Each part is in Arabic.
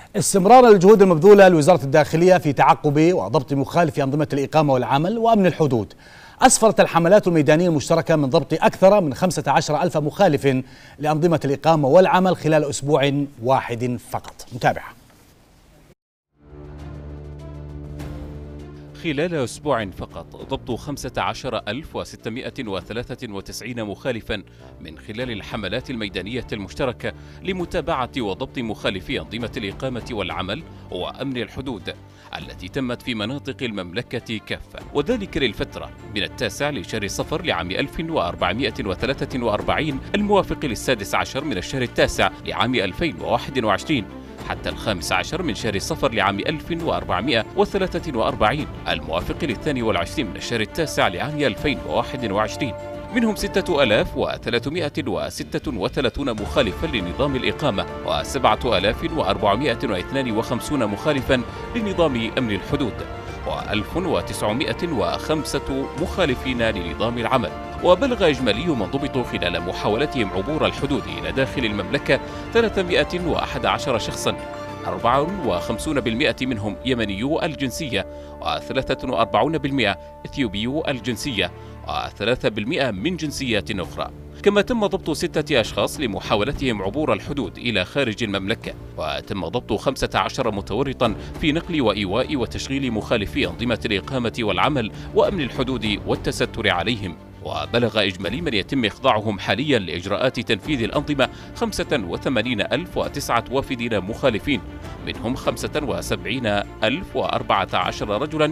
استمرار الجهود المبذولة لوزارة الداخلية في تعقب وضبط مخالفي أنظمة الإقامة والعمل وأمن الحدود، أسفرت الحملات الميدانية المشتركة من ضبط أكثر من 15 ألف مخالف لأنظمة الإقامة والعمل خلال أسبوع واحد فقط. متابعة. خلال أسبوع فقط ضبط 15693 مخالفا من خلال الحملات الميدانية المشتركة لمتابعة وضبط مخالفي أنظمة الإقامة والعمل وأمن الحدود التي تمت في مناطق المملكة كافة، وذلك للفترة من 9 لشهر صفر لعام 1443 الموافق ل16 من الشهر التاسع لعام 2021 حتى 15 من شهر صفر لعام 1443 الموافق ل22 من الشهر التاسع لعام 2021. منهم 6336 مخالفا لنظام الإقامة و7452 مخالفا لنظام أمن الحدود و1905 مخالفين لنظام العمل. وبلغ إجمالي من ضبطوا خلال محاولتهم عبور الحدود إلى داخل المملكة 311 شخصا، 54% منهم يمنيو الجنسية و43% إثيوبيو الجنسية و3% من جنسيات أخرى. كما تم ضبط 6 أشخاص لمحاولتهم عبور الحدود إلى خارج المملكة، وتم ضبط 15 متورطا في نقل وإيواء وتشغيل مخالفي أنظمة الإقامة والعمل وأمن الحدود والتستر عليهم. وبلغ إجمالي من يتم إخضاعهم حاليا لإجراءات تنفيذ الأنظمة 85,009 وافدين مخالفين، منهم 75,014 رجلا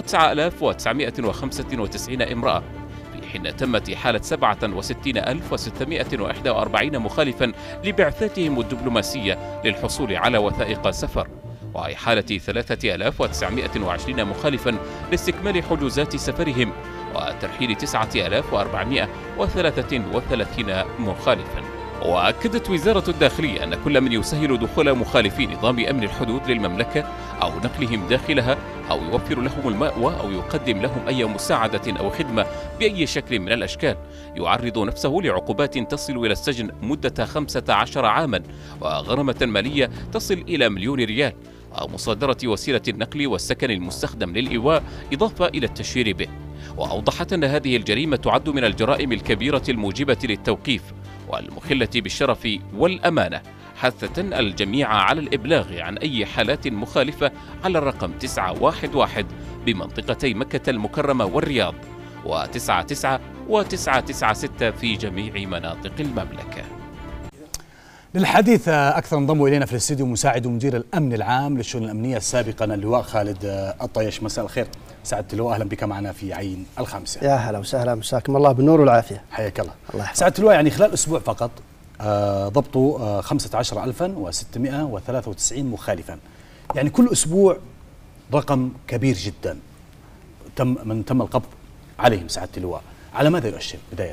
و9,995 امرأة، في حين تمت إحالة 67,641 مخالفا لبعثاتهم الدبلوماسية للحصول على وثائق سفر، وإحالة 3,920 مخالفا لاستكمال حجوزات سفرهم، وترحيل 9,433 مخالفا. وأكدت وزارة الداخلية أن كل من يسهل دخول مخالفي نظام أمن الحدود للمملكة أو نقلهم داخلها أو يوفر لهم المأوى أو يقدم لهم أي مساعدة أو خدمة بأي شكل من الأشكال يعرض نفسه لعقوبات تصل إلى السجن مدة 15 عاما وغرامة مالية تصل إلى 1,000,000 ريال أو مصادرة وسيلة النقل والسكن المستخدم للإيواء إضافة إلى التشهير به. وأوضحت أن هذه الجريمة تعد من الجرائم الكبيرة الموجبة للتوقيف والمخلة بالشرف والأمانة، حثة الجميع على الإبلاغ عن أي حالات مخالفة على الرقم 911 بمنطقتي مكة المكرمة والرياض، و99 و996 في جميع مناطق المملكة. للحديث أكثر انضم إلينا في الاستديو مساعد مدير الأمن العام للشؤون الأمنية سابقا اللواء خالد الطيش. مساء الخير سعادة اللواء، أهلا بك معنا في عين الخامسة. يا هلا وسهلا، مساكم الله بالنور والعافية. حياك الله. سعادة اللواء، يعني خلال أسبوع فقط ضبطوا 15,693 مخالفا، يعني كل أسبوع رقم كبير جدا تم القبض عليهم. سعادة اللواء، على ماذا يؤشر بداية؟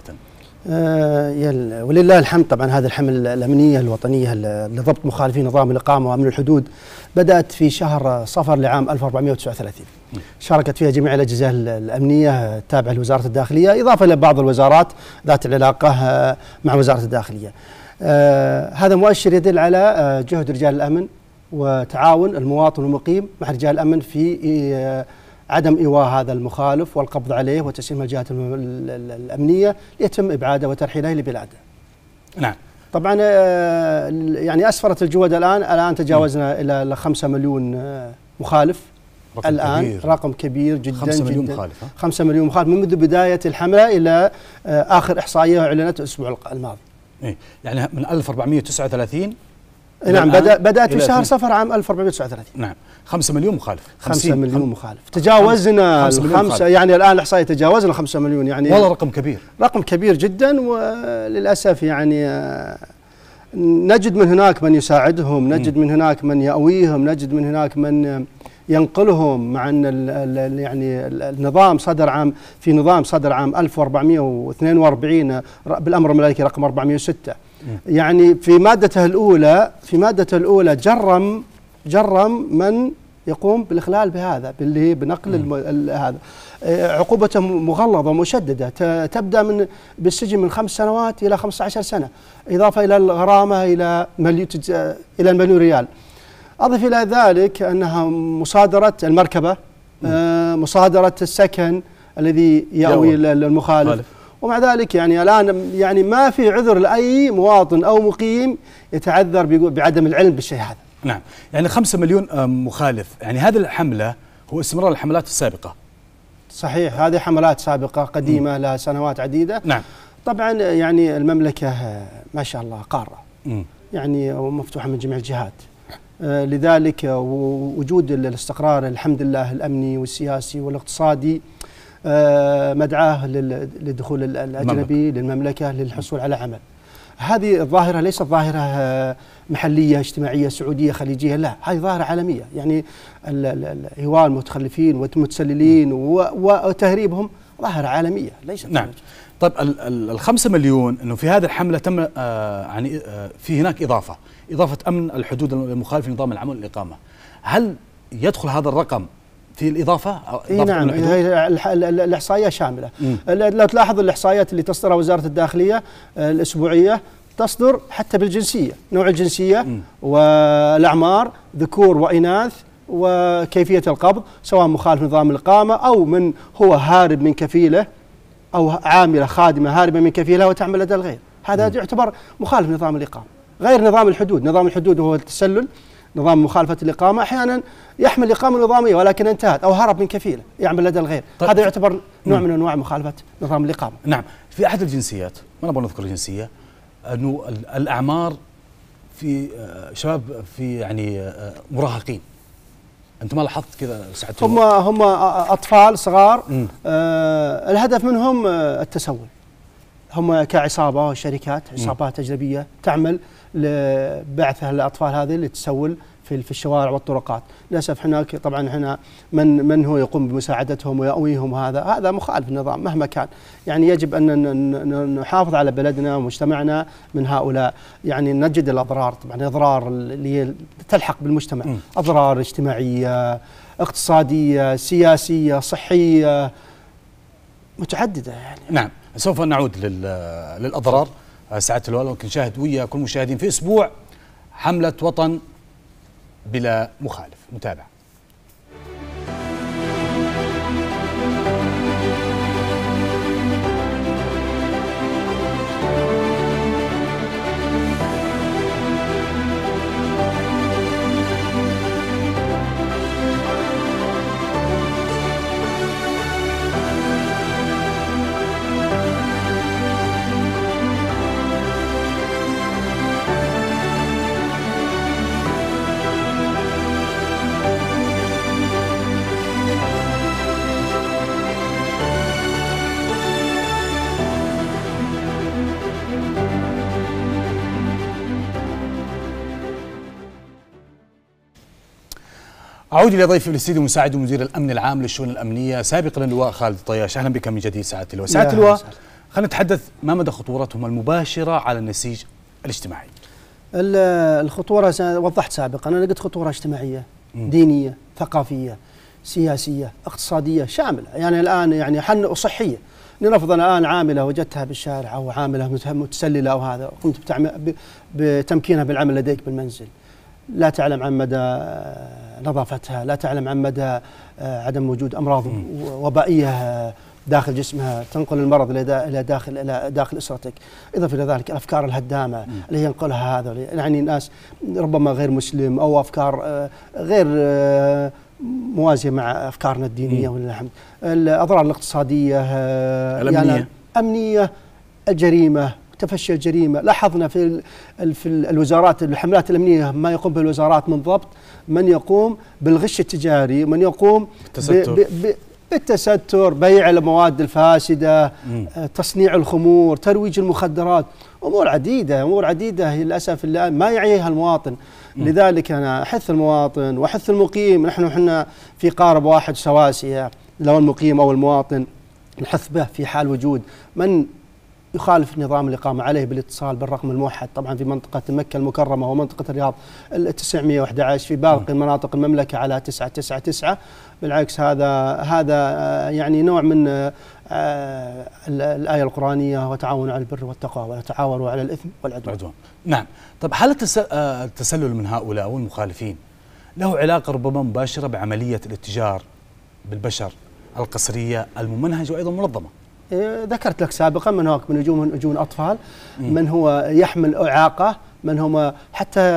ولله الحمد. طبعا هذه الحملة الأمنية الوطنية لضبط مخالفين نظام الإقامة وأمن الحدود بدأت في شهر صفر لعام 1439. شاركت فيها جميع الأجهزة الأمنية التابعة لوزارة الداخلية، إضافة إلى بعض الوزارات ذات العلاقة مع وزارة الداخلية. هذا مؤشر يدل على جهد رجال الأمن وتعاون المواطن المقيم مع رجال الأمن في عدم إيواء هذا المخالف والقبض عليه وتسليم الجهات الأمنية ليتم إبعاده وترحيله لبلاده. نعم. طبعا يعني أسفرت الجهود الآن تجاوزنا إلى 5 مليون مخالف. الآن كبير. رقم كبير جدا 5 مليون جدا. مخالف. 5 مليون مخالف منذ بداية الحملة إلى آخر إحصائية أعلنت الأسبوع الماضي. إيه؟ يعني من 1439. نعم، بدأت في شهر صفر عام 1439. نعم، 5 مليون مخالف. 5 مليون مخالف. تجاوزنا الخمسة، يعني الآن الإحصائية تجاوزنا 5 مليون، يعني والله رقم كبير. رقم كبير جدا. وللأسف يعني نجد من هناك من يساعدهم، نجد من هناك من يأويهم، نجد من هناك من ينقلهم، مع أن يعني النظام صدر عام 1442 بالأمر الملكي رقم 406. يعني في مادته الأولى جرم من يقوم بالإخلال بهذا، باللي بنقل هذا. عقوبته مغلظة ومشددة، تبدأ بالسجن من 5 سنوات إلى 15 سنة، إضافة إلى الغرامة إلى 1,000,000 ريال. أضف إلى ذلك أنها مصادرة المركبة، مصادرة السكن الذي يأوي المخالف. ومع ذلك يعني الآن يعني ما في عذر لأي مواطن أو مقيم يتعذر بعدم العلم بالشيء هذا. نعم، يعني 5 مليون مخالف، يعني هذه الحملة هو استمرار الحملات السابقة. صحيح، هذه حملات سابقة قديمة لها سنوات عديدة. نعم. طبعا يعني المملكة ما شاء الله قارة يعني ومفتوحة من جميع الجهات، لذلك وجود الاستقرار الحمد لله الأمني والسياسي والاقتصادي مدعاه للدخول الأجنبي للمملكة للحصول على عمل. هذه الظاهرة ليست ظاهرة محلية اجتماعية سعودية خليجية، لا، هذه ظاهرة عالمية. يعني إيواء المتخلفين والمتسللين وتهريبهم ظاهرة عالمية ليست. نعم. طيب ال5 مليون انه في هذه الحملة تم يعني في هناك إضافة أمن الحدود المخالف لنظام العمل والإقامة، هل يدخل هذا الرقم في الإضافة؟ نعم، الإحصائية شاملة. لو تلاحظ الإحصائيات اللي تصدرها وزارة الداخلية الأسبوعية تصدر حتى بالجنسية، نوع الجنسية والأعمار، ذكور وإناث، وكيفية القبض، سواء مخالف نظام الإقامة أو من هو هارب من كفيله، أو عاملة خادمة هاربة من كفيلها وتعمل لدى الغير. هذا يعتبر مخالف نظام الإقامة. غير نظام الحدود، نظام الحدود هو التسلل، نظام مخالفة الإقامة أحيانا يحمل إقامة نظامية ولكن انتهت أو هرب من كفيله يعمل لدى الغير. طيب هذا يعتبر نوع من أنواع مخالفة نظام الإقامة. نعم. في أحد الجنسيات، ما نبغى نذكر الجنسية، أنه الأعمار في شباب في يعني مراهقين، أنت ما لاحظت كذا ساعتها؟ هم أطفال صغار، الهدف منهم التسول. هم كعصابة وشركات عصابات أجنبية تعمل لبعث الأطفال هذه للتسول في الشوارع والطرقات. للأسف هناك طبعا هنا من هو يقوم بمساعدتهم ويأويهم، هذا مخالف النظام مهما كان. يعني يجب أن نحافظ على بلدنا ومجتمعنا من هؤلاء. يعني نجد الأضرار، طبعا أضرار اللي تلحق بالمجتمع، أضرار اجتماعية، اقتصادية، سياسية، صحية، متعددة يعني. نعم، سوف نعود للأضرار سعادة الوالي، ولكن نشاهد ويا كل المشاهدين في أسبوع حملة وطن بلا مخالف. نتابع. أعود إلى ضيفي في الاستديو مساعد مدير الأمن العام للشؤون الأمنية سابقا اللواء خالد الطياش. أهلا بك من جديد سعادة اللواء. سعادة اللواء، خلينا نتحدث ما مدى خطورتهم المباشرة على النسيج الاجتماعي؟ الخطورة وضحت سابقا، أنا قلت خطورة اجتماعية، دينية، ثقافية، سياسية، اقتصادية، شاملة. يعني الآن يعني صحية. لنفرض أنا الآن عاملة وجدتها بالشارع أو عاملة متسللة أو هذا، قمت بتمكينها بالعمل لديك بالمنزل، لا تعلم عن مدى نظافتها، لا تعلم عن مدى عدم وجود أمراض وبائية داخل جسمها تنقل المرض إلى داخل أسرتك. إضافة إلى ذلك الأفكار الهدامة اللي ينقلها هذا، يعني ناس ربما غير مسلم أو أفكار غير موازية مع أفكارنا الدينية ولله الحمد. الأضرار الاقتصادية، الأمنية، أمنية، الجريمة، تفشي الجريمة. لاحظنا في الوزارات الحملات الأمنية ما يقوم به الوزارات من ضبط، من يقوم بالغش التجاري، من يقوم بالتستر، بيع المواد الفاسدة، تصنيع الخمور، ترويج المخدرات، أمور عديدة للأسف الآن ما يعيها المواطن. لذلك أنا أحث المواطن وأحث المقيم، نحن في قارب واحد سواسية، لو المقيم أو المواطن نحث به في حال وجود من يخالف نظام الإقامة عليه بالاتصال بالرقم الموحد، طبعا في منطقة مكة المكرمة ومنطقة الرياض 911، في باقي مناطق المملكة على 999. بالعكس هذا يعني نوع من الآية القرآنية: وتعاونوا على البر والتقوى ولا تعاونوا على الإثم والعدوان. نعم. طب حالة التسلل من هؤلاء والمخالفين له علاقة ربما مباشرة بعملية الاتجار بالبشر القسرية الممنهجة وأيضا منظمة. ذكرت لك سابقا من هو من هجوم الأطفال، من هو يحمل إعاقة، من هو حتى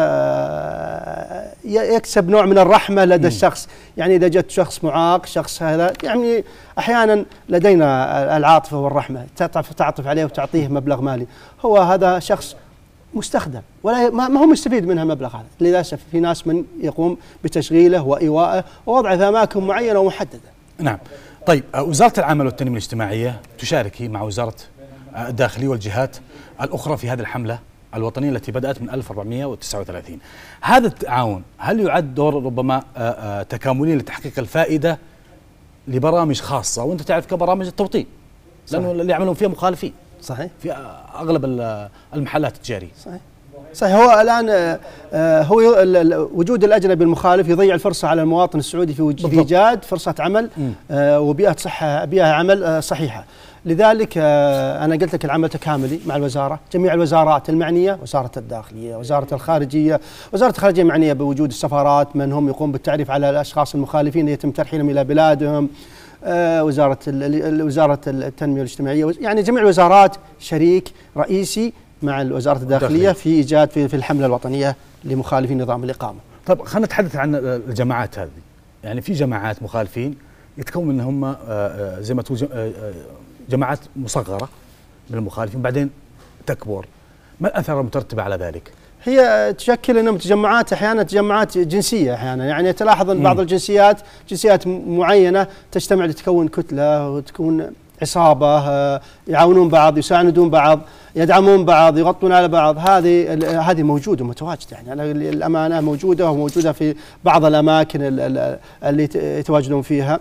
يكسب نوع من الرحمة لدى الشخص. يعني إذا جت شخص معاق، شخص هذا يعني أحيانا لدينا العاطفة والرحمة، تعطف عليه وتعطيه مبلغ مالي. هو هذا شخص مستخدم ولا ما هو مستفيد منها مبلغ هذا. للأسف في ناس من يقوم بتشغيله وإيوائه ووضعه في أماكن معينة ومحددة. نعم. طيب، وزارة العمل والتنمية الاجتماعية تشارك مع وزارة الداخلية والجهات الأخرى في هذه الحملة الوطنية التي بدأت من 1439. هذا التعاون هل يعد دور ربما تكاملي لتحقيق الفائدة لبرامج خاصة، وأنت تعرف كبرامج التوطين لأنه اللي يعملون فيها مخالفين صحيح في أغلب المحلات التجارية. صحيح. هو الآن هو وجود الأجنبي المخالف يضيع الفرصة على المواطن السعودي في إيجاد فرصة عمل وبيئة صحة، بيئة عمل صحيحة. لذلك أنا قلت لك العمل تكاملي مع الوزارة، جميع الوزارات المعنية، وزارة الداخلية، وزارة الخارجية. وزارة الخارجية معنية بوجود السفارات، من هم يقوم بالتعريف على الأشخاص المخالفين يتم ترحيلهم إلى بلادهم. وزارة التنمية الاجتماعية، يعني جميع الوزارات شريك رئيسي مع وزارة الداخلية في إيجاد في الحملة الوطنية لمخالفين نظام الإقامة. طيب خلينا نتحدث عن الجماعات هذه. يعني في جماعات مخالفين يتكون منهم زي ما تقول جماعات مصغرة من المخالفين بعدين تكبر. ما الأثر المترتبة على ذلك؟ هي تشكل انهم تجمعات، احيانا تجمعات جنسيه، احيانا يعني تلاحظ ان بعض جنسيات معينه تجتمع لتكون كتله وتكون عصابه، يعاونون بعض، يساندون بعض، يدعمون بعض، يغطون على بعض. هذه موجوده ومتواجده، يعني الامانه موجوده وموجوده في بعض الاماكن اللي يتواجدون فيها.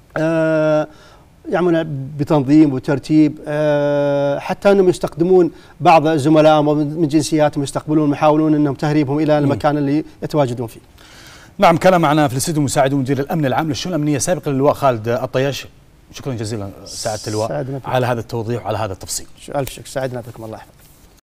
يعملون بتنظيم وترتيب، حتى انهم يستخدمون بعض زملائهم من جنسياتهم، يستقبلون، يحاولون انهم تهريبهم الى المكان اللي يتواجدون فيه. نعم. كان معنا في الاستديو مساعد مدير الامن العام للشؤون الامنيه سابقا اللواء خالد الطياش. شكرا جزيلا سعاده اللواء على هذا التوضيح وعلى هذا التفصيل. الف شكر، سعدنا بكم، الله يحفظك.